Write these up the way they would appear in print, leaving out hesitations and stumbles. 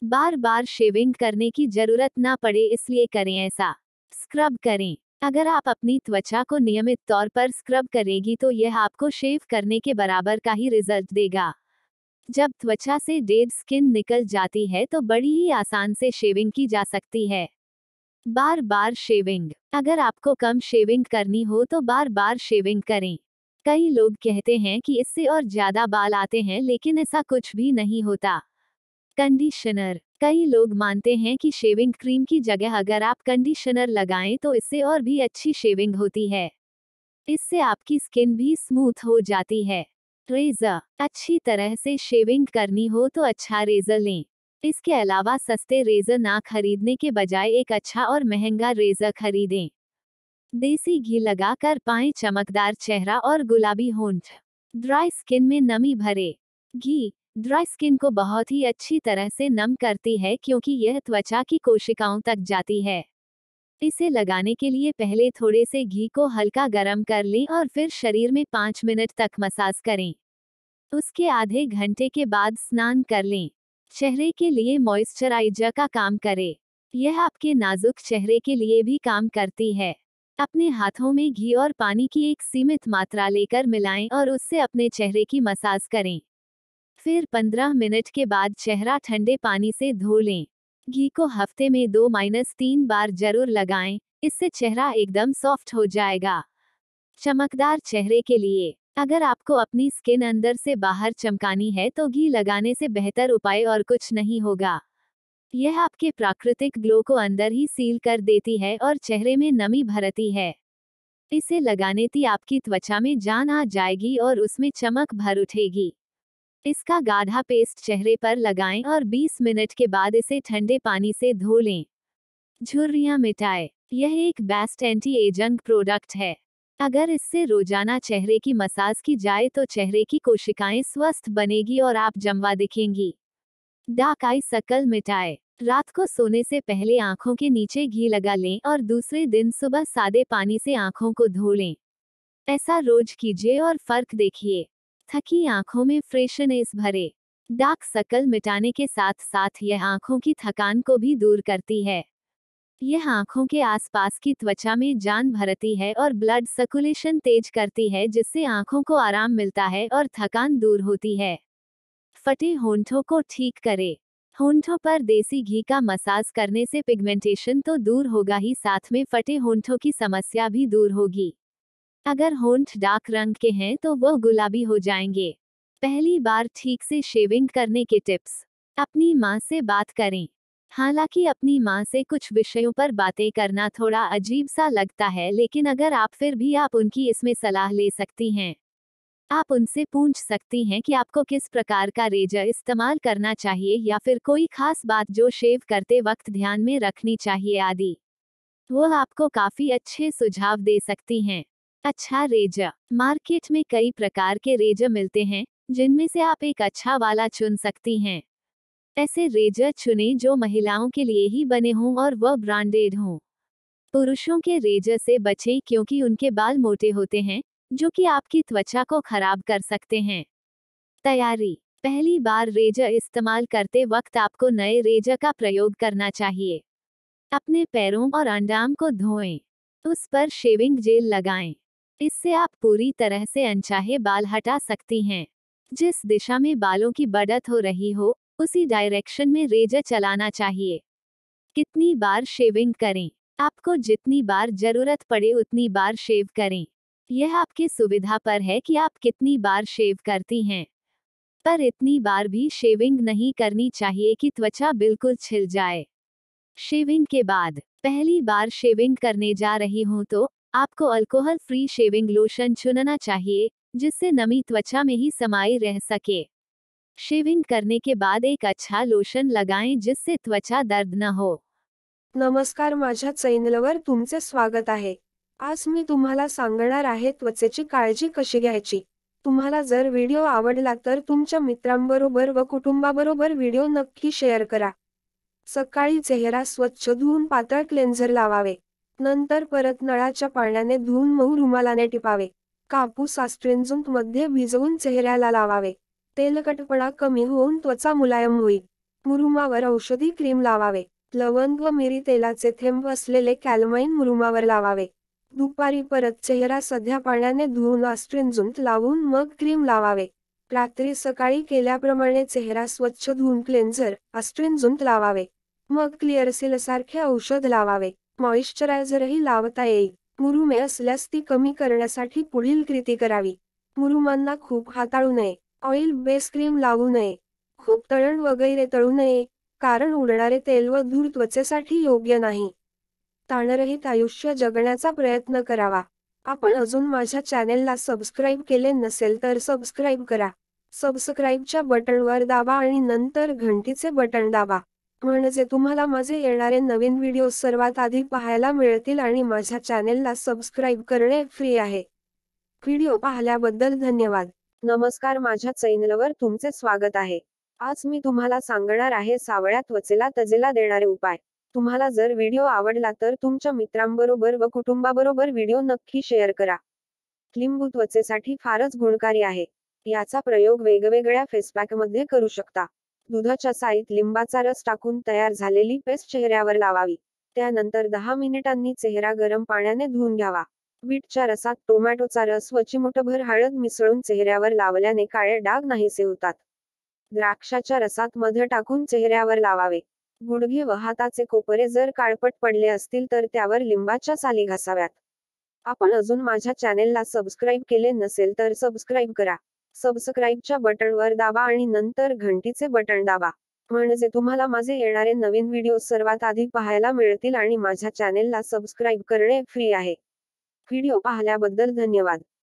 बार बार शेविंग करने की जरूरत ना पड़े इसलिए करें ऐसा। स्क्रब करें। अगर आप अपनी त्वचा को नियमित तौर पर स्क्रब करेगी तो यह आपको शेव करने के बराबर का ही रिजल्ट देगा। जब त्वचा से डेड स्किन निकल जाती है तो बड़ी ही आसान से शेविंग की जा सकती है। बार बार शेविंग। अगर आपको कम शेविंग करनी हो तो बार बार शेविंग करें। कई लोग कहते हैं कि इससे और ज्यादा बाल आते हैं, लेकिन ऐसा कुछ भी नहीं होता। कंडीशनर। कई लोग मानते हैं कि शेविंग क्रीम की जगह अगर आप कंडीशनर लगाएं तो इससे और भी अच्छी शेविंग होती है। इससे आपकी स्किन भी स्मूथ हो जाती है। रेजर। अच्छी तरह से शेविंग करनी हो तो अच्छा रेजर लें। इसके अलावा सस्ते रेजर ना खरीदने के बजाय एक अच्छा और महंगा रेजर खरीदें। देसी घी लगाकर पाएं चमकदार चेहरा और गुलाबी होंठ। ड्राई स्किन में नमी भरे। घी ड्राई स्किन को बहुत ही अच्छी तरह से नम करती है क्योंकि यह त्वचा की कोशिकाओं तक जाती है। इसे लगाने के लिए पहले थोड़े से घी को हल्का गरम कर लें और फिर शरीर में 5 मिनट तक मसाज करें। उसके आधे घंटे के बाद स्नान कर लें। चेहरे के लिए मॉइस्चराइजर का काम करे। यह आपके नाजुक चेहरे के लिए भी काम करती है। अपने हाथों में घी और पानी की एक सीमित मात्रा लेकर मिलाएं और उससे अपने चेहरे की मसाज करें। फिर 15 मिनट के बाद चेहरा ठंडे पानी से धो लें। घी को हफ्ते में 2-3 बार जरूर लगाएं, इससे चेहरा एकदम सॉफ्ट हो जाएगा। चमकदार चेहरे के लिए अगर आपको अपनी स्किन अंदर से बाहर चमकानी है तो घी लगाने से बेहतर उपाय और कुछ नहीं होगा। यह आपके प्राकृतिक ग्लो को अंदर ही सील कर देती है और चेहरे में नमी भरती है। इसे लगाने से आपकी त्वचा में जान आ जाएगी और उसमें चमक भर उठेगी। इसका गाढ़ा पेस्ट चेहरे पर लगाएं और 20 मिनट के बाद इसे ठंडे पानी से धो लें। झुर्रियां मिटाए। यह एक बेस्ट एंटी एजिंग प्रोडक्ट है। अगर इससे रोजाना चेहरे की मसाज की जाए तो चेहरे की कोशिकाएं स्वस्थ बनेगी और आप जमवा दिखेंगी। डार्क आई सर्कल मिटाए। रात को सोने से पहले आंखों के नीचे घी लगा लें और दूसरे दिन सुबह सादे पानी से आंखों को धो लें। ऐसा रोज कीजिए और फर्क देखिए। थकी आंखों में फ्रेशनेस भरे। डार्क सर्कल मिटाने के साथ साथ यह आंखों की थकान को भी दूर करती है। यह आंखों के आसपास की त्वचा में जान भरती है और ब्लड सर्कुलेशन तेज करती है, जिससे आंखों को आराम मिलता है और थकान दूर होती है। फटे होंठों को ठीक करे। होंठों पर देसी घी का मसाज करने से पिगमेंटेशन तो दूर होगा ही, साथ में फटे होंठों की समस्या भी दूर होगी। अगर होंठ डार्क रंग के हैं तो वह गुलाबी हो जाएंगे। पहली बार ठीक से शेविंग करने के टिप्स। अपनी माँ से बात करें। हालांकि अपनी माँ से कुछ विषयों पर बातें करना थोड़ा अजीब सा लगता है, लेकिन अगर आप फिर भी आप उनकी इसमें सलाह ले सकती हैं। आप उनसे पूछ सकती हैं कि आपको किस प्रकार का रेजर इस्तेमाल करना चाहिए या फिर कोई खास बात जो शेव करते वक्त ध्यान में रखनी चाहिए आदि। वो आपको काफी अच्छे सुझाव दे सकती हैं। अच्छा रेजर। मार्केट में कई प्रकार के रेजर मिलते हैं, जिनमें से आप एक अच्छा वाला चुन सकती हैं। ऐसे रेजर चुनें जो महिलाओं के लिए ही बने हों और वह ब्रांडेड हों। पुरुषों के रेजर से बचें क्योंकि उनके बाल मोटे होते हैं, जो कि आपकी त्वचा को खराब कर सकते हैं। तैयारी। पहली बार रेजर इस्तेमाल करते वक्त आपको नए रेजर का प्रयोग करना चाहिए। अपने पैरों और अंडाम को धोएं। उस पर शेविंग जेल लगाएं। इससे आप पूरी तरह से अनचाहे बाल हटा सकती हैं। जिस दिशा में बालों की बढ़त हो रही हो, उसी डायरेक्शन में रेजर चलाना चाहिए। कितनी बार शेविंग करें? आपको जितनी बार जरूरत पड़े उतनी बार शेव करें। यह आपकी सुविधा पर है कि आप कितनी बार शेव करती हैं। पर इतनी बार भी शेविंग नहीं करनी चाहिए कि त्वचा बिल्कुल छिल जाए। शेविंग के बाद पहली बार शेविंग करने जा रही हूं तो आपको अल्कोहल फ्री शेविंग लोशन चुनना चाहिए, जिससे नमी त्वचा में ही समाई रह सके। शेविंग करने के बाद एक अच्छा लोशन लगाएं जिससे त्वचा दर्द न हो। नमस्कार, माझ्या चॅनलवर तुमचे स्वागत आहे। आज मी तुम्हाला सांगणार आहे त्वचेची काळजी कशी घ्यायची। तुम्हाला जर व्हिडिओ आवडला तर तुमच्या मित्रांबरोबर व कुटुंबाबरोबर व्हिडिओ नक्की शेअर करा। सकाळी चेहरा स्वच्छ धुवून पातळ क्लेन्झर लावावे। नंतर परत नळाच्या पाण्याने धुवून मऊ रुमालाने टिपावे। कापूस मध्ये भिजवून चेहऱ्याला लावावे। तेलकटपणा कमी होऊन त्वचा मुलायम होईल। मुरुमावर औषधी क्रीम लावावे. लवंग व मिरी तेलाचे थेंब असलेले कॅलमाइन मुरुमावर लावावे. दुपारी परत चेहरा सध्या पाण्याने धुवून अस्ट्रिंजंट लावून मग क्रीम लावावे. रात्री सकाळी केल्याप्रमाणे चेहरा स्वच्छ धुवून क्लेन्झर, अस्ट्रिंजंट लावावे. मग क्लिअरसील सारखे औषध लावावे. मॉइश्चरायझरही लावता येईल. मुरुमे असल्यास ती कमी करण्यासाठी पुढील कृती करावी. मुरुमांना खूप हाताळू नये. ऑइल बेस क्रीम लावू नये. खूप तळण वगैरे तळू नये, कारण उडणारे तेल व धूर त्वचेसाठी योग्य नाही. ताणरहित आयुष्य जगण्याचा प्रयत्न करावा. आपण अजून माझ्या चॅनेलला सबस्क्राईब केले नसेल तर सबस्क्राईब करा. सबस्क्राईबच्या बटणवर दाबा आणि नंतर घंटीचे बटण दाबा. म्हणजे तुम्हाला माझे येणारे नवीन व्हिडिओ सर्वात आधी पाहायला मिळतील आणि माझ्या चॅनेलला सबस्क्राईब करणे फ्री आहे. व्हिडिओ पाहिल्याबद्दल धन्यवाद. नमस्कार, माझ्या चॅनेलवर तुमचे स्वागत आहे. आज मी तुम्हाला सांगणार आहे सावळ्या त्वचेला तजेला देणारे उपाय. तुम्हाला जर व्हिडिओ आवडला तर तुमच्या मित्रांबरोबर व कुटुंबाबरोबर व्हिडिओ नक्की शेअर करा. लिंबू त्वचेसाठी फारच गुणकारी आहे. याचा प्रयोग वेगवेगळ्या फेसपॅकमध्ये करू शकता. दुधाच्या साईत लिंबाचा रस टाकून तयार झालेली पेस्ट चेहऱ्यावर लावावी. त्यानंतर 10 मिनिटांनी चेहरा गरम पाण्याने धुवून घ्यावा. बीटच्या रसात टोमॅटोचा रस व चिमूटभर हळद मिसळून चेहऱ्यावर लावल्याने काळे डाग नाहीसे होतात. द्राक्षाच्या रसात मध टाकून चेहऱ्यावर लावावे. गुडघे व हाताचे कोपरे जर काळपट पडले असतील तर त्यावर लिंबाच्या साली घासाव्यात. आपण अजून माझ्या चॅनेलला सबस्क्राईब केले नसेल तर सबस्क्राईब करा. सबस्क्राईबच्या बटणवर दाबा आणि नंतर घंटीचे बटण दाबा. म्हणजे तुम्हाला माझे येणारे नवीन व्हिडिओ सर्वात आधी पाहायला मिळतील आणि माझ्या चॅनेलला सबस्क्राईब करणे फ्री आहे. व्हिडिओ पाहिल्याबद्दल धन्यवाद.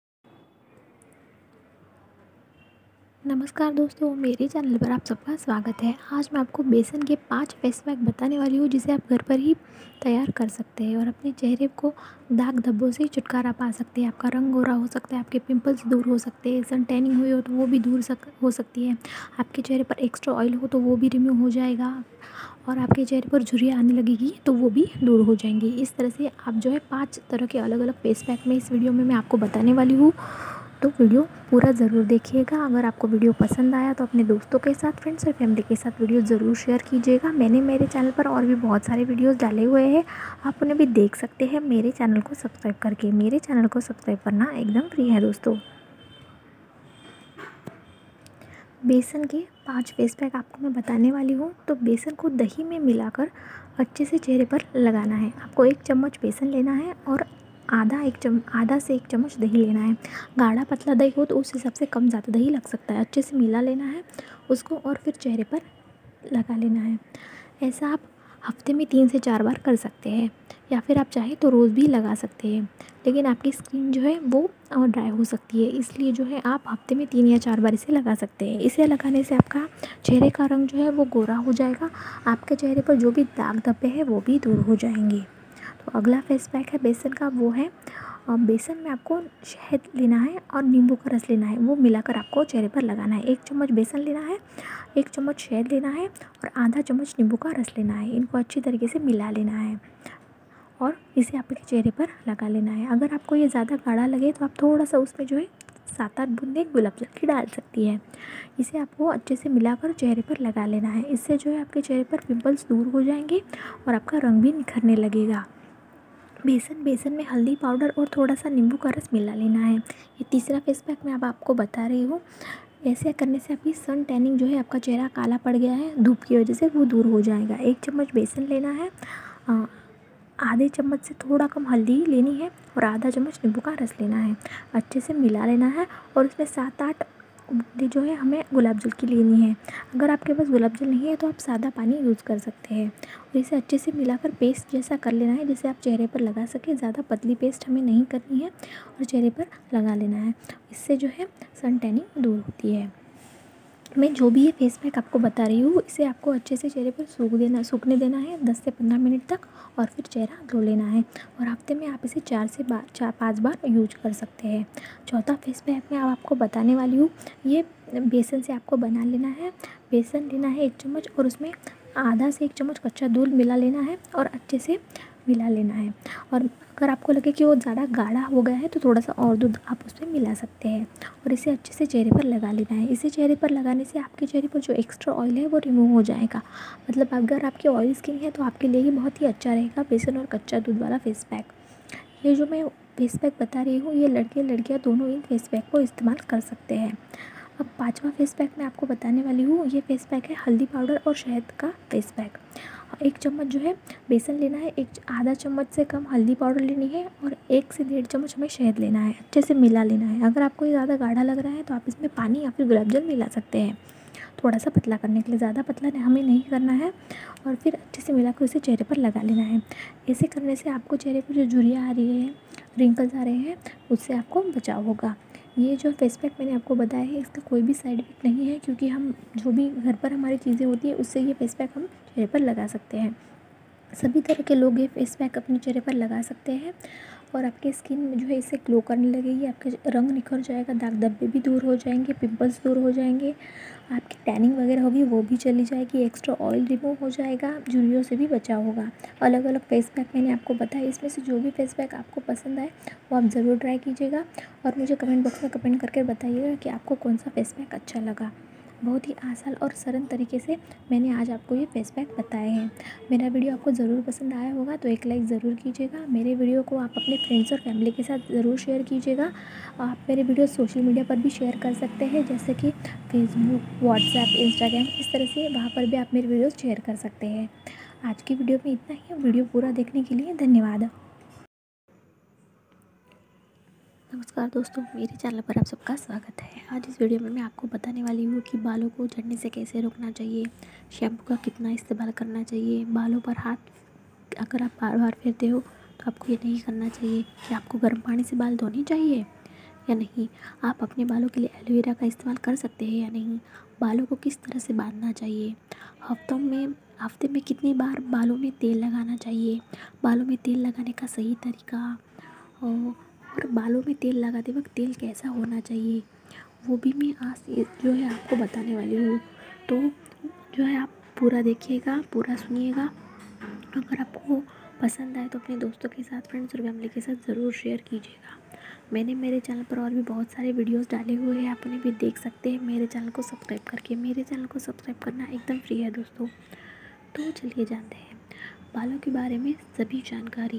नमस्कार दोस्तों, मेरे चैनल पर आप सबका स्वागत है। आज मैं आपको बेसन के 5 फेस पैक बताने वाली हूँ जिसे आप घर पर ही तैयार कर सकते हैं और अपने चेहरे को दाग धब्बों से छुटकारा पा सकते हैं। आपका रंग गोरा हो सकता है, आपके पिंपल्स दूर हो सकते हैं, सन टैनिंग हुई हो तो वो भी दूर हो सकती है, आपके चेहरे पर एक्स्ट्रा ऑयल हो तो वो भी रिमूव हो जाएगा और आपके चेहरे पर झुर्रियाँ आने लगेगी तो वो भी दूर हो जाएंगी। इस तरह से आप जो है 5 तरह के अलग अलग फेस पैक में इस वीडियो में मैं आपको बताने वाली हूँ, तो वीडियो पूरा ज़रूर देखिएगा। अगर आपको वीडियो पसंद आया तो अपने दोस्तों के साथ, फ्रेंड्स और फैमिली के साथ वीडियो ज़रूर शेयर कीजिएगा। मैंने मेरे चैनल पर और भी बहुत सारे वीडियोस डाले हुए हैं, आप उन्हें भी देख सकते हैं मेरे चैनल को सब्सक्राइब करके। मेरे चैनल को सब्सक्राइब करना एकदम फ्री है दोस्तों। बेसन के 5 फेस पैक आपको मैं बताने वाली हूँ। तो बेसन को दही में मिलाकर अच्छे से चेहरे पर लगाना है। आपको 1 चम्मच बेसन लेना है और आधा से 1 चम्मच दही लेना है। गाढ़ा पतला दही हो तो उस हिसाब से कम ज़्यादा दही लग सकता है। अच्छे से मिला लेना है उसको और फिर चेहरे पर लगा लेना है। ऐसा आप हफ्ते में 3 से 4 बार कर सकते हैं या फिर आप चाहें तो रोज़ भी लगा सकते हैं, लेकिन आपकी स्किन जो है वो ड्राई हो सकती है, इसलिए जो है आप हफ्ते में 3 या 4 बार इसे लगा सकते हैं। इसे लगाने से आपका चेहरे का रंग जो है वो गोरा हो जाएगा, आपके चेहरे पर जो भी दाग धब्बे हैं वो भी दूर हो जाएंगे। तो अगला फेस पैक है बेसन का, वो है बेसन में आपको शहद लेना है और नींबू का रस लेना है, वो मिलाकर आपको चेहरे पर लगाना है। 1 चम्मच बेसन लेना है, 1 चम्मच शहद लेना है और आधा चम्मच नींबू का रस लेना है। इनको अच्छी तरीके से मिला लेना है और इसे आपके चेहरे पर लगा लेना है। अगर आपको ये ज़्यादा गाढ़ा लगे तो आप थोड़ा सा उसमें जो है 7-8 बूंदें गुलाब जल की डाल सकती है। इसे आपको अच्छे से मिलाकर चेहरे पर लगा लेना है। इससे जो है आपके चेहरे पर पिंपल्स दूर हो जाएंगे और आपका रंग भी निखरने लगेगा। बेसन में हल्दी पाउडर और थोड़ा सा नींबू का रस मिला लेना है। ये तीसरा फेस पैक मैं अब आपको बता रही हूँ। ऐसे करने से आपकी सन टैनिंग जो है, आपका चेहरा काला पड़ गया है धूप की वजह से, वो दूर हो जाएगा। 1 चम्मच बेसन लेना है, आधे चम्मच से थोड़ा कम हल्दी लेनी है और आधा चम्मच नींबू का रस लेना है। अच्छे से मिला लेना है और उसमें 7-8 बूंदी जो है हमें गुलाब जल की लेनी है। अगर आपके पास गुलाब जल नहीं है तो आप सादा पानी यूज़ कर सकते हैं और इसे अच्छे से मिलाकर पेस्ट जैसा कर लेना है, जिसे आप चेहरे पर लगा सके। ज़्यादा पतली पेस्ट हमें नहीं करनी है और चेहरे पर लगा लेना है। इससे जो है सन टैनिंग दूर होती है। मैं जो भी ये फेस पैक आपको बता रही हूँ, इसे आपको अच्छे से चेहरे पर सूखने देना है 10 से 15 मिनट तक और फिर चेहरा धो लेना है और हफ्ते में आप इसे 4 से 5 बार यूज कर सकते हैं। चौथा फेस पैक मैं अब आपको बताने वाली हूँ। ये बेसन से आपको बना लेना है। बेसन लेना है 1 चम्मच और उसमें आधा से 1 चम्मच कच्चा दूध मिला लेना है और अच्छे से मिला लेना है। और अगर आपको लगे कि वो ज़्यादा गाढ़ा हो गया है तो थोड़ा सा और दूध आप उसमें मिला सकते हैं और इसे अच्छे से चेहरे पर लगा लेना है। इसे चेहरे पर लगाने से आपके चेहरे पर जो एक्स्ट्रा ऑयल है वो रिमूव हो जाएगा। मतलब अगर आपकी ऑयली स्किन है तो आपके लिए ये बहुत ही अच्छा रहेगा बेसन और कच्चा दूध वाला फेस पैक। ये जो मैं फेस पैक बता रही हूँ ये लड़के लड़कियाँ दोनों इन फेस पैक को इस्तेमाल कर सकते हैं। अब 5वां फेस पैक मैं आपको बताने वाली हूँ। ये फेस पैक है हल्दी पाउडर और शहद का फेस पैक। 1 चम्मच जो है बेसन लेना है, एक आधा चम्मच से कम हल्दी पाउडर लेनी है और 1 से 1.5 चम्मच हमें शहद लेना है। अच्छे से मिला लेना है। अगर आपको ये ज़्यादा गाढ़ा लग रहा है तो आप इसमें पानी या फिर गुलाब जल मिला सकते हैं थोड़ा सा पतला करने के लिए। ज़्यादा पतला हमें नहीं करना है। और फिर अच्छे से मिलाकर उसे चेहरे पर लगा लेना है। ऐसे करने से आपको चेहरे पर जो झुर्रियाँ आ रही है, रिंकल्स आ रहे हैं, उससे आपको बचाव होगा। ये जो फेस पैक मैंने आपको बताया है इसका कोई भी साइड इफ़ेक्ट नहीं है, क्योंकि हम जो भी घर पर हमारी चीज़ें होती है उससे ये फेस पैक हम चेहरे पर लगा सकते हैं। सभी तरह के लोग ये फेस पैक अपने चेहरे पर लगा सकते हैं और आपके स्किन में जो है इससे ग्लो करने लगेगी। आपका रंग निखर जाएगा, दाग धब्बे भी दूर हो जाएंगे, पिंपल्स दूर हो जाएंगे, आपकी टैनिंग वगैरह होगी वो भी चली जाएगी, एक्स्ट्रा ऑयल रिमूव हो जाएगा, झुर्रियों से भी बचाव होगा। अलग अलग फेस पैक मैंने आपको बताया, इसमें से जो भी फेस पैक आपको पसंद आए वो आप ज़रूर ट्राई कीजिएगा और मुझे कमेंट बॉक्स में कमेंट करके बताइएगा कि आपको कौन सा फेस पैक अच्छा लगा। बहुत ही आसान और सरल तरीके से मैंने आज आपको ये फेस पैक बताए हैं। मेरा वीडियो आपको ज़रूर पसंद आया होगा तो एक लाइक ज़रूर कीजिएगा। मेरे वीडियो को आप अपने फ्रेंड्स और फैमिली के साथ ज़रूर शेयर कीजिएगा। आप मेरे वीडियो सोशल मीडिया पर भी शेयर कर सकते हैं, जैसे कि फेसबुक, व्हाट्सएप, इंस्टाग्राम, इस तरह से वहाँ पर भी आप मेरे वीडियो शेयर कर सकते हैं। आज की वीडियो में इतना ही। वीडियो पूरा देखने के लिए धन्यवाद। नमस्कार दोस्तों, मेरे चैनल पर आप सबका स्वागत है। आज इस वीडियो में मैं आपको बताने वाली हूँ कि बालों को झड़ने से कैसे रोकना चाहिए, शैम्पू का कितना इस्तेमाल करना चाहिए, बालों पर हाथ अगर आप बार बार फेरते हो तो आपको ये नहीं करना चाहिए कि आपको गर्म पानी से बाल धोने चाहिए या नहीं, आप अपने बालों के लिए एलोवेरा का इस्तेमाल कर सकते हैं या नहीं, बालों को किस तरह से बांधना चाहिए, हफ्ते में कितनी बार बालों में तेल लगाना चाहिए, बालों में तेल लगाने का सही तरीका और बालों में तेल लगाते वक्त तेल कैसा होना चाहिए वो भी मैं आज जो है आपको बताने वाली हूँ। तो जो है आप पूरा देखिएगा, पूरा सुनिएगा। अगर आपको पसंद आए तो अपने दोस्तों के साथ, फ्रेंड्स और फैमिली के साथ ज़रूर शेयर कीजिएगा। मैंने मेरे चैनल पर और भी बहुत सारे वीडियोस डाले हुए हैं, आप उन्हें भी देख सकते हैं मेरे चैनल को सब्सक्राइब करके। मेरे चैनल को सब्सक्राइब करना एकदम फ्री है दोस्तों। तो चलिए जानते हैं बालों के बारे में सभी जानकारी।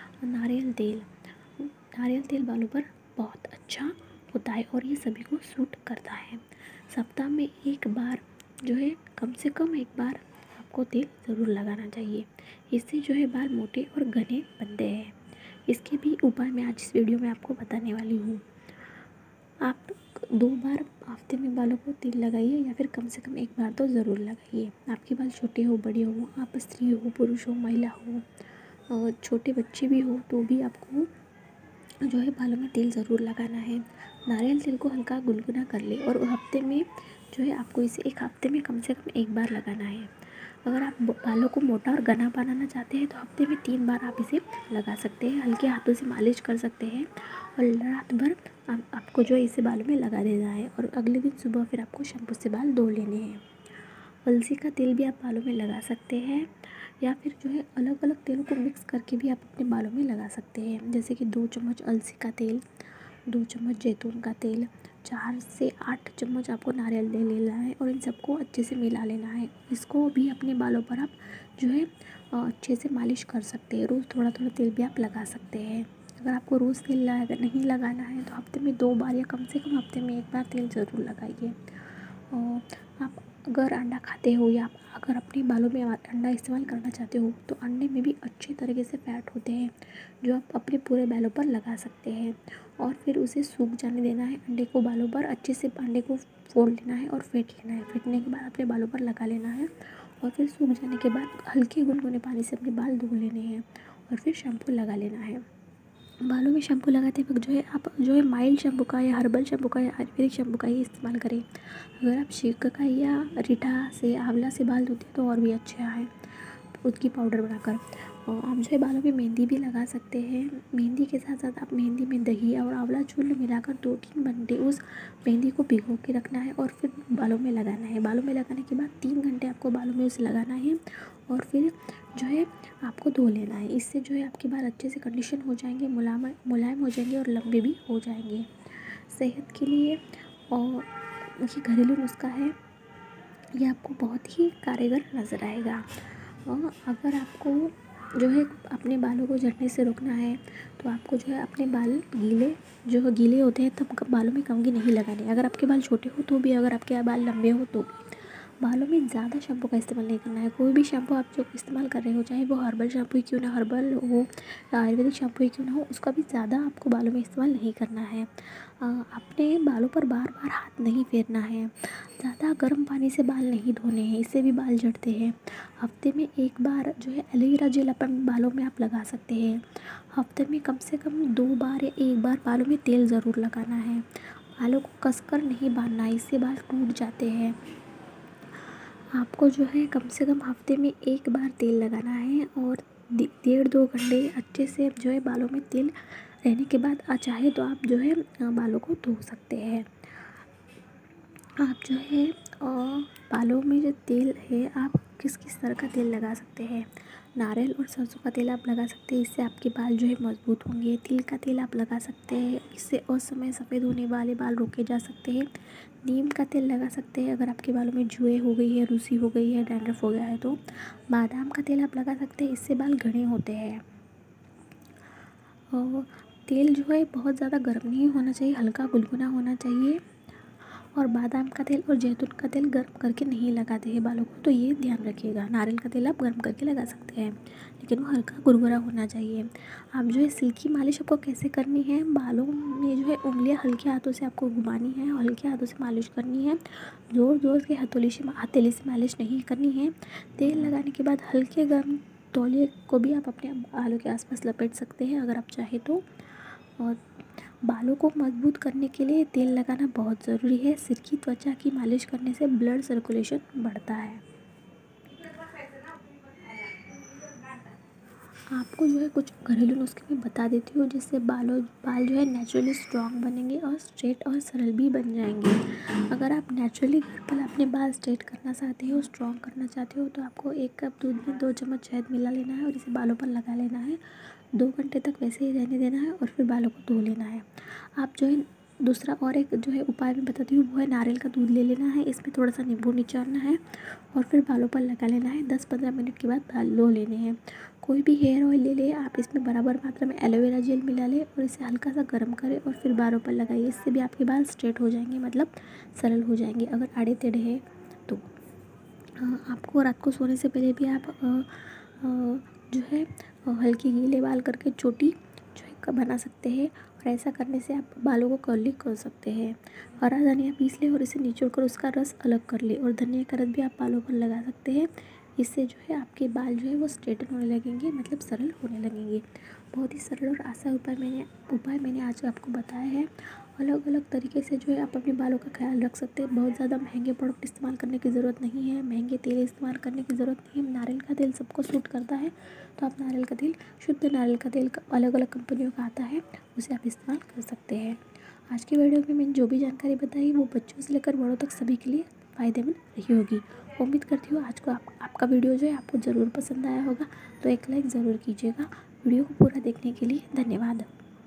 नारियल तेल बालों पर बहुत अच्छा होता है और ये सभी को सूट करता है। सप्ताह में एक बार जो है कम से कम एक बार आपको तेल ज़रूर लगाना चाहिए। इससे जो है बाल मोटे और घने बनते हैं। इसके भी उपाय मैं आज इस वीडियो में आपको बताने वाली हूँ। आप 2 बार हफ्ते में बालों को तेल लगाइए या फिर कम से कम एक बार तो ज़रूर लगाइए। आपके बाल छोटे हो, बड़े हो, आप स्त्री हो, पुरुष हो, महिला हो, छोटे बच्चे भी हो तो भी आपको जो है बालों में तेल ज़रूर लगाना है। नारियल तेल को हल्का गुनगुना कर ले और हफ्ते में जो है आपको इसे एक हफ्ते में कम से कम एक बार लगाना है। अगर आप बालों को मोटा और घना बनाना चाहते हैं तो हफ्ते में 3 बार आप इसे लगा सकते हैं। हल्के हाथों से मालिश कर सकते हैं और रात भर आपको जो है इसे बालों में लगा देना है और अगले दिन सुबह फिर आपको शैम्पू से बाल धो लेने हैं। अलसी का तेल भी आप बालों में लगा सकते हैं या फिर जो है अलग अलग तेलों को मिक्स करके भी आप अपने बालों में लगा सकते हैं। जैसे कि 2 चम्मच अलसी का तेल, 2 चम्मच जैतून का तेल, 4 से 8 चम्मच आपको नारियल तेल लेना है और इन सबको अच्छे से मिला लेना है। इसको भी अपने बालों पर आप जो है अच्छे से मालिश कर सकते हैं। रोज़ थोड़ा थोड़ा तेल भी आप लगा सकते हैं। अगर आपको रोज़ तेल नहीं लगाना है तो हफ्ते में 2 बार या कम से कम हफ्ते में 1 बार तेल ज़रूर लगाइए। और आप अगर अंडा खाते हो या अगर अपने बालों में अंडा इस्तेमाल करना चाहते हो तो अंडे में भी अच्छे तरीके से फैट होते हैं जो आप अपने पूरे बालों पर लगा सकते हैं और फिर उसे सूख जाने देना है। अंडे को बालों पर अच्छे से अंडे को फोड़ लेना है और फेंट लेना है। फेंटने के बाद अपने बालों पर लगा लेना है और फिर सूख जाने के बाद हल्के गुनगुने पानी से अपने बाल धो लेने हैं और फिर शैम्पू लगा लेना है। बालों में शैम्पू लगाते वक्त जो है आप जो है माइल्ड शैम्पू का या हर्बल शैम्पू का या आयुर्वेदिक शैम्पू का ही इस्तेमाल करें। अगर आप शिकाकाई या रीठा से, आंवला से बाल धोते हैं तो और भी अच्छा है, उसकी पाउडर बनाकर। आप जो है बालों में मेहंदी भी लगा सकते हैं। मेहंदी के साथ साथ आप मेहंदी में दही और आंवला चूर्ण मिलाकर 2-3 घंटे उस मेहंदी को भिगो के रखना है और फिर बालों में लगाना है। बालों में लगाने के बाद 3 घंटे आपको बालों में उसे लगाना है और फिर जो है आपको धो लेना है। इससे जो है आपके बाल अच्छे से कंडीशन हो जाएंगे, मुलायम हो जाएंगे और लंबे भी हो जाएंगे। सेहत के लिए और ये घरेलू नुस्खा है, ये आपको बहुत ही कारगर नज़र आएगा। और अगर आपको जो है अपने बालों को झड़ने से रोकना है तो आपको जो है अपने बाल गीले होते हैं तब बालों में कंघी नहीं लगानी। अगर आपके बाल छोटे हो तो भी, अगर आपके बाल लंबे हो तो भी बालों में ज़्यादा शैम्पू का इस्तेमाल नहीं करना है। कोई भी शैम्पू आप जो इस्तेमाल कर रहे हो, चाहे वो हर्बल शैम्पू ही क्यों ना हर्बल हो या आयुर्वेदिक शैम्पू ही क्यों ना हो, उसका भी ज़्यादा आपको बालों में इस्तेमाल नहीं करना है। अपने बालों पर बार बार हाथ नहीं फेरना है। ज़्यादा गर्म पानी से बाल नहीं धोने हैं, इससे भी बाल झड़ते हैं। हफ्ते में एक बार जो है एलोवेरा जेल अपन बालों में आप लगा सकते हैं। हफ्ते में कम से कम 2 बार या 1 बार बालों में तेल ज़रूर लगाना है। बालों को कसकर नहीं बांधना है, इससे बाल टूट जाते हैं। आपको जो है कम से कम हफ्ते में 1 बार तेल लगाना है और 1.5-2 घंटे अच्छे से जो है बालों में तेल रहने के बाद चाहे तो आप जो है बालों को धो सकते हैं। आप जो है बालों में जो तेल है, आप किस किस तरह का तेल लगा सकते हैं। नारियल और सरसों का तेल आप लगा सकते हैं, इससे आपके बाल जो है मजबूत होंगे। तिल का तेल आप लगा सकते हैं, इससे असमय सफ़ेद होने वाले बाल रोके जा सकते हैं। नीम का तेल लगा सकते हैं अगर आपके बालों में जुए हो गई है, रूसी हो गई है, डैंड्रफ हो गया है तो। बादाम का तेल आप लगा सकते हैं, इससे बाल घने होते हैं। और तेल जो है बहुत ज़्यादा गर्म नहीं होना चाहिए, हल्का गुनगुना होना चाहिए। और बादाम का तेल और जैतून का तेल गर्म करके नहीं लगाते हैं बालों को, तो ये ध्यान रखिएगा। नारियल का तेल आप गर्म करके लगा सकते हैं, लेकिन वो हल्का गुरगुरा होना चाहिए। आप जो है सिल्की मालिश आपको कैसे करनी है, बालों में जो है उंगलियां हल्के हाथों से आपको घुमानी है और हल्के हाथों से मालिश करनी है। ज़ोर ज़ोर के हथेली से मालिश नहीं करनी है। तेल लगाने के बाद हल्के गर्म तौलिए को भी आप अपने बालों के आसपास लपेट सकते हैं अगर आप चाहें तो। और बालों को मजबूत करने के लिए तेल लगाना बहुत ज़रूरी है। सिर की त्वचा की मालिश करने से ब्लड सर्कुलेशन बढ़ता है। आपको जो है कुछ घरेलू नुस्खे मैं बता देती हूँ, जिससे बाल जो है नेचुरली स्ट्रॉन्ग बनेंगे और स्ट्रेट और सरल भी बन जाएंगे। अगर आप नेचुरली घर पर अपने बाल स्ट्रेट करना चाहते हो, स्ट्रॉन्ग करना चाहते हो, तो आपको 1 कप दूध में 2 चम्मच शहद मिला लेना है और इसे बालों पर लगा लेना है। 2 घंटे तक वैसे ही रहने देना है और फिर बालों को धो लेना है। आप जो है दूसरा और एक जो है उपाय मैं बताती हूँ, वो है नारियल का दूध ले लेना है, इसमें थोड़ा सा नींबू निचोड़ना है और फिर बालों पर लगा लेना है। 10-15 मिनट के बाद बाल धो लेने हैं। कोई भी हेयर ऑयल ले लें, आप इसमें बराबर मात्रा में एलोवेरा जेल मिला लें और इसे हल्का सा गर्म करें और फिर बालों पर लगाइए। इससे भी आपके बाल स्ट्रेट हो जाएंगे, मतलब सरल हो जाएंगे। अगर आड़े टेढ़े हैं तो आपको रात को सोने से पहले भी आप जो है हल्की गीले बाल करके चोटी जो है बना सकते हैं और ऐसा करने से आप बालों को कर्ली कर सकते हैं। हरा धनिया पीस लें और इसे निचोड़ कर उसका रस अलग कर लें और धनिया का रस भी आप बालों पर लगा सकते हैं। इससे जो है आपके बाल जो है वो स्ट्रेटन होने लगेंगे, मतलब सरल होने लगेंगे। बहुत ही सरल और आसान उपाय मैंने आज आपको बताया है। अलग अलग तरीके से जो है आप अपने बालों का ख्याल रख सकते हैं। बहुत ज़्यादा महंगे प्रोडक्ट इस्तेमाल करने की ज़रूरत नहीं है, महंगे तेल इस्तेमाल करने की ज़रूरत नहीं है। नारियल का तेल सबको सूट करता है, तो आप नारियल का तेल, शुद्ध नारियल का तेल अलग अलग कंपनियों का आता है, उसे आप इस्तेमाल कर सकते हैं। आज की वीडियो में मैंने जो भी जानकारी बताई वो बच्चों से लेकर बड़ों तक सभी के लिए फ़ायदेमंद रही होगी। उम्मीद करती हूँ आज को आपका वीडियो जो है आपको ज़रूर पसंद आया होगा, तो एक लाइक ज़रूर कीजिएगा। वीडियो को पूरा देखने के लिए धन्यवाद।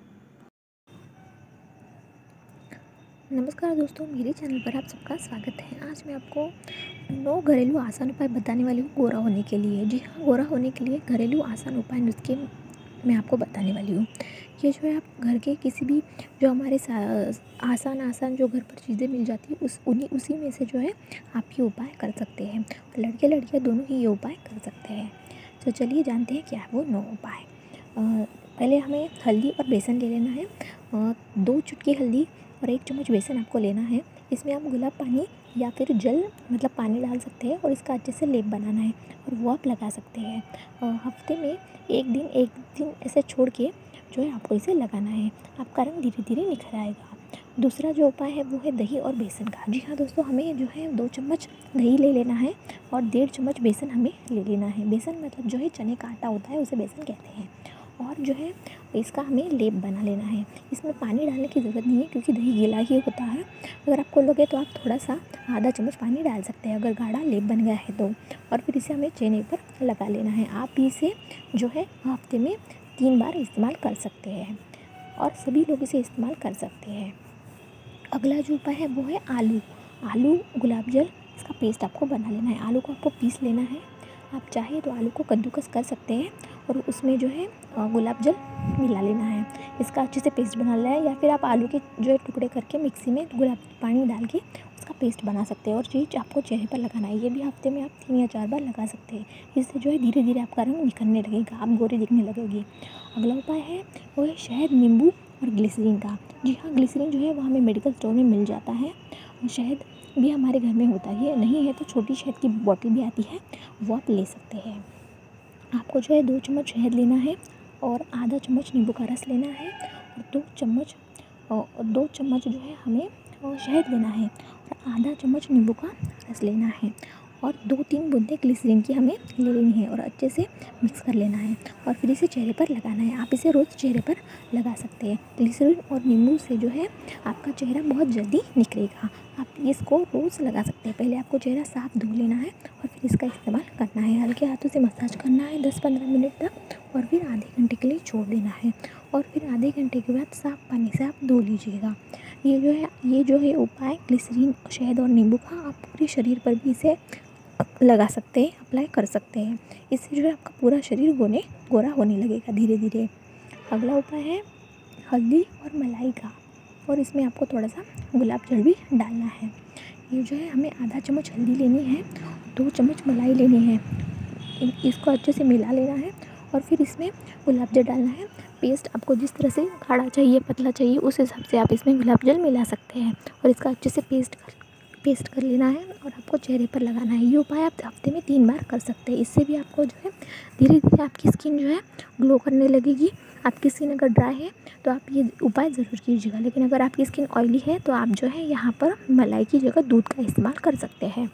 नमस्कार दोस्तों, मेरे चैनल पर आप सबका स्वागत है। आज मैं आपको 9 घरेलू आसान उपाय बताने वाली हूँ गोरा होने के लिए। जी हाँ, गोरा होने के लिए घरेलू आसान उपाय नुस्खे मैं आपको बताने वाली हूँ। ये जो है आप घर के किसी भी जो हमारे आसान जो घर पर चीज़ें मिल जाती है उसी में से जो है आप ये उपाय कर सकते हैं। लड़के लड़कियाँ दोनों ही ये उपाय कर सकते हैं। तो चलिए जानते हैं क्या है वो 9 उपाय। पहले हमें हल्दी और बेसन ले लेना है। 2 चुटकी हल्दी और 1 चम्मच बेसन आपको लेना है। इसमें आप गुलाब पानी या फिर जल, मतलब पानी डाल सकते हैं और इसका अच्छे से लेप बनाना है और वो आप लगा सकते हैं। हफ्ते में एक दिन ऐसे छोड़ के जो है आपको इसे लगाना है। आपका रंग धीरे धीरे निखर आएगा। दूसरा जो उपाय है वो है दही और बेसन का। जी हाँ दोस्तों, हमें जो है 2 चम्मच दही ले लेना है और 1.5 चम्मच बेसन हमें ले लेना है। बेसन मतलब जो है चने का आटा होता है, उसे बेसन कहते हैं। और जो है इसका हमें लेप बना लेना है। इसमें पानी डालने की ज़रूरत नहीं है क्योंकि दही गीला ही होता है। अगर आपको लगे तो आप थोड़ा सा आधा चम्मच पानी डाल सकते हैं अगर गाढ़ा लेप बन गया है तो। और फिर इसे हमें चेहरे पर लगा लेना है। आप इसे जो है हफ्ते में 3 बार इस्तेमाल कर सकते हैं और सभी लोग इसे इस्तेमाल कर सकते हैं। अगला जो उपाय है वो है आलू गुलाब जल, इसका पेस्ट आपको बना लेना है। आलू को आपको पीस लेना है। आप चाहे तो आलू को कद्दूकस कर सकते हैं और उसमें जो है गुलाब जल मिला लेना है। इसका अच्छे से पेस्ट बना लेना है, या फिर आप आलू के जो है टुकड़े करके मिक्सी में गुलाब पानी डाल के उसका पेस्ट बना सकते हैं और चीज़ आपको चेहरे पर लगाना है। ये भी हफ्ते में आप 3 या 4 बार लगा सकते हैं। इससे जो है धीरे धीरे आपका रंग निखरने लगेगा, आप गोरे दिखने लगेगी। अगला उपाय है वो है शहद, नींबू और ग्लिसरीन का। जी हाँ, ग्लिसरीन जो है वो हमें मेडिकल स्टोर में मिल जाता है और शहद भी हमारे घर में होता है। नहीं है तो छोटी शहद की बॉटल भी आती है, वो आप ले सकते हैं। आपको जो है 2 चम्मच शहद लेना है और आधा चम्मच नींबू का रस लेना है और 2 चम्मच जो है हमें शहद लेना है और आधा चम्मच नींबू का रस लेना है और 2-3 बूंदें ग्लिसरीन की हमें ले लेनी है और अच्छे से मिक्स कर लेना है और फिर इसे चेहरे पर लगाना है। आप इसे रोज़ चेहरे पर लगा सकते हैं। ग्लिसरीन और नींबू से जो है आपका चेहरा बहुत जल्दी निखरेगा। आप इसको रोज़ लगा सकते हैं। पहले आपको चेहरा साफ़ धो लेना है और फिर इसका इस्तेमाल करना है। हल्के हाथों से मसाज करना है 10-15 मिनट तक और फिर आधे घंटे के लिए छोड़ देना है और फिर आधे घंटे के बाद साफ़ पानी से आप धो लीजिएगा। ये जो है उपाय ग्लिसरीन, शहद और नींबू का, आप पूरे शरीर पर भी इसे लगा सकते हैं, अप्लाई कर सकते हैं। इससे जो है आपका पूरा शरीर गोरा होने लगेगा धीरे धीरे। अगला उपाय है हल्दी और मलाई का और इसमें आपको थोड़ा सा गुलाब जल भी डालना है। ये जो है हमें आधा चम्मच हल्दी लेनी है, 2 चम्मच मलाई लेनी है। इसको अच्छे से मिला लेना है और फिर इसमें गुलाब जल डालना है। पेस्ट आपको जिस तरह से गाढ़ा चाहिए, पतला चाहिए, उस हिसाब से आप इसमें गुलाब जल मिला सकते हैं और इसका अच्छे से पेस्ट कर लेना है और आपको चेहरे पर लगाना है। ये उपाय आप हफ्ते में 3 बार कर सकते हैं। इससे भी आपको जो है धीरे धीरे आपकी स्किन जो है ग्लो करने लगेगी। आपकी स्किन अगर ड्राई है तो आप ये उपाय ज़रूर कीजिएगा, लेकिन अगर आपकी स्किन ऑयली है तो आप जो है यहाँ पर मलाई की जगह दूध का इस्तेमाल कर सकते हैं।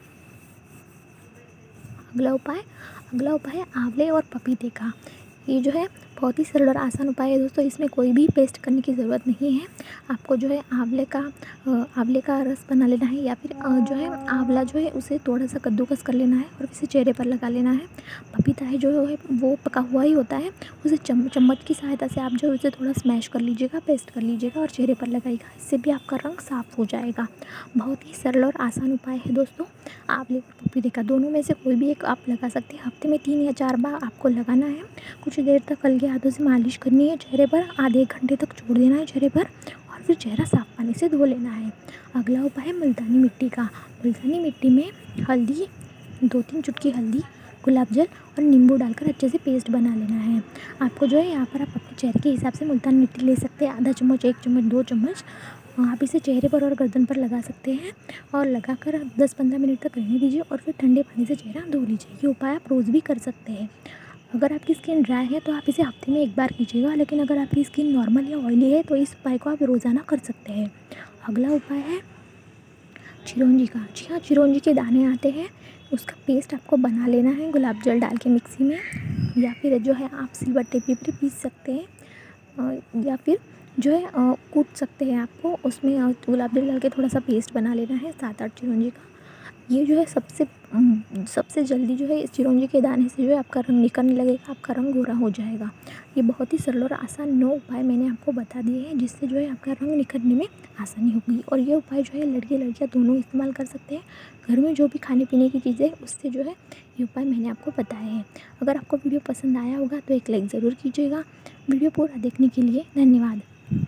अगला उपाय है आंवले और पपीते का। ये जो है बहुत ही सरल और आसान उपाय है दोस्तों। इसमें कोई भी पेस्ट करने की ज़रूरत नहीं है। आपको जो है आंवले का रस बना लेना है या फिर जो है आंवला जो है उसे थोड़ा सा कद्दूकस कर लेना है और इसे चेहरे पर लगा लेना है। पपीता है जो है वो पका हुआ ही होता है, उसे चम्मच की सहायता से आप जो है उसे थोड़ा स्मैश कर लीजिएगा, पेस्ट कर लीजिएगा और चेहरे पर लगाइएगा। इससे भी आपका रंग साफ़ हो जाएगा। बहुत ही सरल और आसान उपाय है दोस्तों। आंवले और पपीते का दोनों में से कोई भी एक आप लगा सकते हैं। हफ्ते में 3 या 4 बार आपको लगाना है। कुछ देर तक हल्के हाथों से मालिश करनी है चेहरे पर, आधे घंटे तक छोड़ देना है चेहरे पर और फिर चेहरा साफ़ पानी से धो लेना है। अगला उपाय है मुल्तानी मिट्टी का। मुल्तानी मिट्टी में हल्दी, 2-3 चुटकी हल्दी, गुलाब जल और नींबू डालकर अच्छे से पेस्ट बना लेना है। आपको जो है यहाँ पर आप अपने चेहरे के हिसाब से मुल्तानी मिट्टी ले सकते हैं। आधा चम्मच, 1 चम्मच, 2 चम्मच आप इसे चेहरे पर और गर्दन पर लगा सकते हैं और लगाकर 10-15 मिनट तक रहने दीजिए और फिर ठंडे पानी से चेहरा धो लीजिए। ये उपाय आप रोज़ भी कर सकते हैं। अगर आपकी स्किन ड्राई है तो आप इसे हफ्ते में 1 बार कीजिएगा, लेकिन अगर आपकी स्किन नॉर्मल या ऑयली है तो इस उपाय को आप रोज़ाना कर सकते हैं। अगला उपाय है चिरौंजी का। जी हाँ, चिरौंजी के दाने आते हैं, उसका पेस्ट आपको बना लेना है गुलाब जल डाल के मिक्सी में, या फिर जो है आप सिलबट्टे पे भी पीस सकते हैं या फिर जो है कूट सकते हैं। आपको उसमें गुलाब जल डाल के थोड़ा सा पेस्ट बना लेना है 7-8 चिरौंजी का। ये जो है सबसे जल्दी जो है इस चिरौंजी के दाने से जो है आपका रंग निकलने लगेगा, आपका रंग गोरा हो जाएगा। ये बहुत ही सरल और आसान 9 उपाय मैंने आपको बता दिए हैं जिससे जो है आपका रंग निखरने में आसानी होगी। और ये उपाय जो है लड़के लड़कियाँ दोनों इस्तेमाल कर सकते हैं। घर में जो भी खाने पीने की चीज़ें उससे जो है ये उपाय मैंने आपको बताए हैं। अगर आपको वीडियो पसंद आया होगा तो एक लाइक ज़रूर कीजिएगा। वीडियो पूरा देखने के लिए धन्यवाद।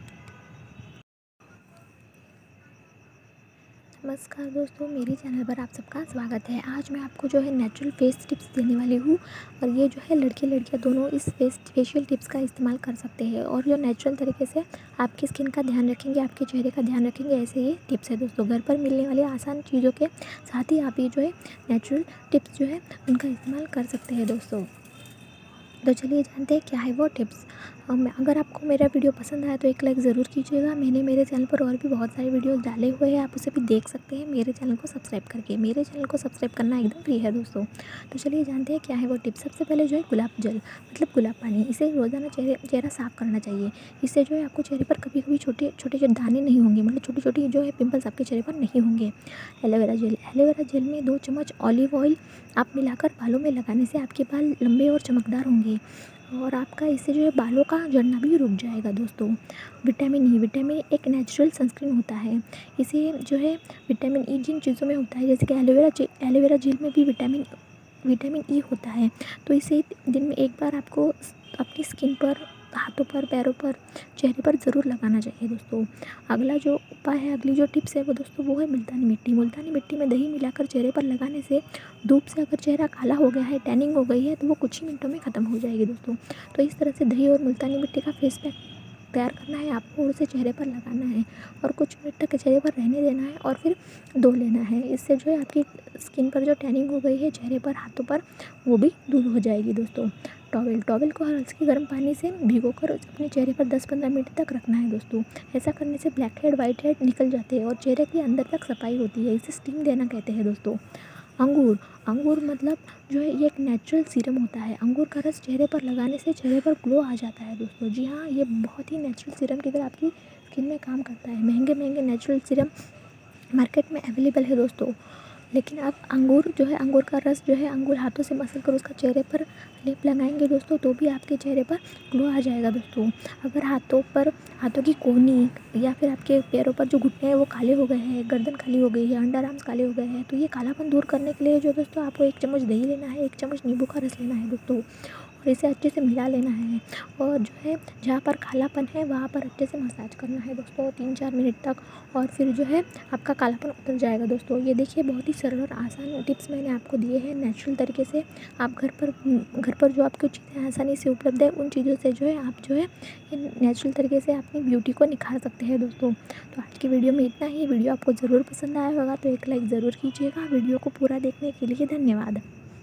नमस्कार दोस्तों, मेरे चैनल पर आप सबका स्वागत है। आज मैं आपको जो है नेचुरल फेस टिप्स देने वाली हूँ और ये जो है लड़के लड़कियाँ दोनों इस फेशियल टिप्स का इस्तेमाल कर सकते हैं और जो नेचुरल तरीके से आपकी स्किन का ध्यान रखेंगे, आपके चेहरे का ध्यान रखेंगे, ऐसे ये टिप्स है दोस्तों। घर पर मिलने वाली आसान चीज़ों के साथ ही आप ये जो है नेचुरल टिप्स जो है उनका इस्तेमाल कर सकते हैं दोस्तों। तो चलिए जानते हैं क्या है वो टिप्स। अगर आपको मेरा वीडियो पसंद आया तो एक लाइक ज़रूर कीजिएगा। मैंने मेरे चैनल पर और भी बहुत सारे वीडियोस डाले हुए हैं, आप उसे भी देख सकते हैं मेरे चैनल को सब्सक्राइब करके। मेरे चैनल को सब्सक्राइब करना एकदम फ्री है दोस्तों। तो चलिए जानते हैं क्या है वो टिप्स। सबसे पहले जो है गुलाब जल मतलब गुलाब पानी, इसे रोज़ाना चेहरा साफ़ करना चाहिए। इससे जो है आपको चेहरे पर कभी कभी छोटे छोटे दाने नहीं होंगे, मतलब छोटी छोटी जो है पिंपल्स आपके चेहरे पर नहीं होंगे। एलोवेरा जेल में 2 चम्मच ऑलिव ऑयल आप मिलाकर बालों में लगाने से आपके बाल लंबे और चमकदार होंगे और आपका इससे जो है बालों का झड़ना भी रुक जाएगा दोस्तों। विटामिन ई एक नेचुरल सनस्क्रीन होता है। इसे जो है विटामिन ई जिन चीज़ों में होता है, जैसे कि एलोवेरा जेल में भी विटामिन ई होता है। तो इसे दिन में एक बार आपको अपनी स्किन पर, हाथों पर, पैरों पर, चेहरे पर ज़रूर लगाना चाहिए दोस्तों। अगला जो उपाय है, अगली जो टिप्स है वो दोस्तों वो है मुल्तानी मिट्टी में दही मिलाकर चेहरे पर लगाने से धूप से अगर चेहरा काला हो गया है, टैनिंग हो गई है, तो वो कुछ ही मिनटों में ख़त्म हो जाएगी दोस्तों। तो इस तरह से दही और मुल्तानी मिट्टी का फेस पैक तैयार करना है आपको और उसे चेहरे पर लगाना है और कुछ मिनट तक चेहरे पर रहने देना है और फिर धो लेना है। इससे जो है आपकी स्किन पर जो टैनिंग हो गई है चेहरे पर, हाथों पर, वो भी दूर हो जाएगी दोस्तों। टॉवल को हल्के गर्म पानी से भिगोकर अपने चेहरे पर 10-15 मिनट तक रखना है दोस्तों। ऐसा करने से ब्लैक हेड, वाइट हेड निकल जाते हैं और चेहरे के अंदर तक सफाई होती है। इसे स्टीम देना कहते हैं दोस्तों। अंगूर मतलब जो है ये एक नेचुरल सीरम होता है। अंगूर का रस चेहरे पर लगाने से चेहरे पर ग्लो आ जाता है दोस्तों। जी हाँ, ये बहुत ही नेचुरल सीरम की तरह आपकी स्किन में काम करता है। महंगे नेचुरल सीरम मार्केट में अवेलेबल है दोस्तों, लेकिन आप अंगूर का रस जो है अंगूर हाथों से मसल कर उसका चेहरे पर लेप लगाएंगे दोस्तों, तो भी आपके चेहरे पर ग्लो आ जाएगा दोस्तों। अगर हाथों की कोहनी या फिर आपके पैरों पर जो घुटने हैं वो काले हो गए हैं, गर्दन काली हो गई है, अंडर आर्म्स काले हो गए हैं, तो ये कालापन दूर करने के लिए जो दोस्तों आपको 1 चम्मच दही लेना है, 1 चम्मच नींबू का रस लेना है दोस्तों और इसे अच्छे से मिला लेना है और जो है जहाँ पर कालापन है वहाँ पर अच्छे से मसाज करना है दोस्तों 3-4 मिनट तक और फिर जो है आपका कालापन उतर जाएगा दोस्तों। ये देखिए बहुत ही सरल और आसान टिप्स मैंने आपको दिए हैं नेचुरल तरीके से। आप घर पर जो आपको चीज़ें आसानी से उपलब्ध है उन चीज़ों से जो है आप जो है नेचुरल तरीके से अपनी ब्यूटी को निखार सकते हैं दोस्तों। तो आज की वीडियो में इतना ही। वीडियो आपको ज़रूर पसंद आया होगा तो एक लाइक ज़रूर कीजिएगा। वीडियो को पूरा देखने के लिए धन्यवाद।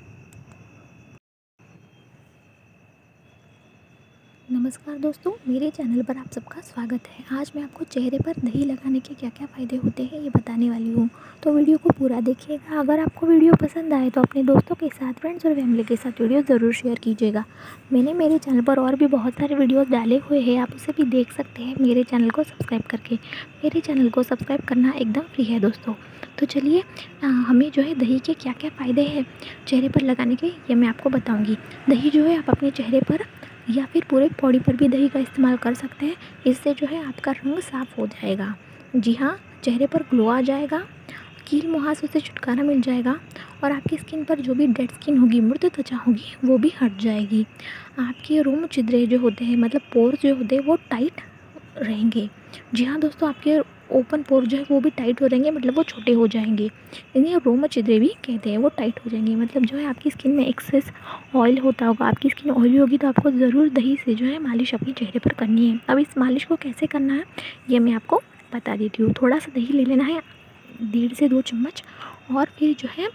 नमस्कार दोस्तों, मेरे चैनल पर आप सबका स्वागत है। आज मैं आपको चेहरे पर दही लगाने के क्या क्या फ़ायदे होते हैं ये बताने वाली हूँ, तो वीडियो को पूरा देखिएगा। अगर आपको वीडियो पसंद आए तो अपने दोस्तों के साथ, फ्रेंड्स और फैमिली के साथ वीडियो ज़रूर शेयर कीजिएगा। मैंने मेरे चैनल पर और भी बहुत सारे वीडियोज़ डाले हुए हैं, आप उसे भी देख सकते हैं मेरे चैनल को सब्सक्राइब करके। मेरे चैनल को सब्सक्राइब करना एकदम फ्री है दोस्तों। तो चलिए हमें जो है दही के क्या क्या फ़ायदे हैं चेहरे पर लगाने के, ये मैं आपको बताऊँगी। दही जो है आप अपने चेहरे पर या फिर पूरे बॉडी पर भी दही का इस्तेमाल कर सकते हैं। इससे जो है आपका रंग साफ़ हो जाएगा। जी हाँ, चेहरे पर ग्लो आ जाएगा, कील मुहासों से छुटकारा मिल जाएगा और आपकी स्किन पर जो भी डेड स्किन होगी, मृत त्वचा होगी, वो भी हट जाएगी। आपके रोम छिद्रे जो होते हैं, मतलब पोर्स जो होते हैं, वो टाइट रहेंगे। जी हाँ दोस्तों, आपके ओपन पोर जो है वो भी टाइट हो जाएंगे, मतलब वो छोटे हो जाएंगे। इन्हें रोम छिद्रे भी कहते हैं। वो टाइट हो जाएंगे मतलब जो है आपकी स्किन में एक्सेस ऑयल होता होगा, आपकी स्किन ऑयली होगी तो आपको ज़रूर दही से जो है मालिश अपने चेहरे पर करनी है। अब इस मालिश को कैसे करना है ये मैं आपको बता देती हूँ। थोड़ा सा दही ले लेना है, 1.5 से 2 चम्मच, और फिर जो है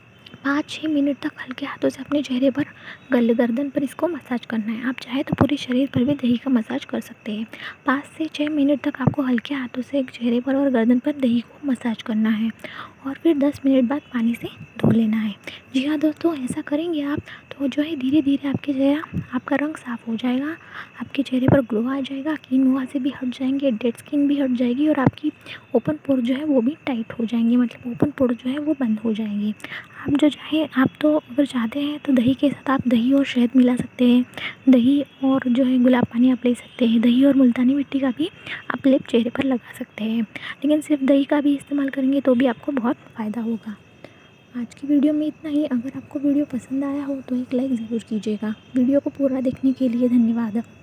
5-6 मिनट तक हल्के हाथों से अपने चेहरे पर, गर्दन पर इसको मसाज करना है। आप चाहे तो पूरे शरीर पर भी दही का मसाज कर सकते हैं। 5 से 6 मिनट तक आपको हल्के हाथों से चेहरे पर और गर्दन पर दही को मसाज करना है और फिर 10 मिनट बाद पानी से धो लेना है। जी हाँ दोस्तों, ऐसा करेंगे आप तो जो है धीरे धीरे आपका रंग साफ़ हो जाएगा, आपके चेहरे पर ग्लो आ जाएगा, कील मुहासे भी हट जाएंगे, डेड स्किन भी हट जाएगी और आपकी ओपन पोर जो है वो भी टाइट हो जाएंगे, मतलब ओपन पोर जो है वो बंद हो जाएंगे। आप जो चाहें, आप तो अगर चाहते हैं तो दही के साथ आप दही और शहद मिला सकते हैं। दही और जो है गुलाब पानी आप ले सकते हैं। दही और मुल्तानी मिट्टी का भी आप लेप चेहरे पर लगा सकते हैं, लेकिन सिर्फ दही का भी इस्तेमाल करेंगे तो भी आपको बहुत फ़ायदा होगा। आज की वीडियो में इतना ही। अगर आपको वीडियो पसंद आया हो तो एक लाइक ज़रूर कीजिएगा। वीडियो को पूरा देखने के लिए धन्यवाद।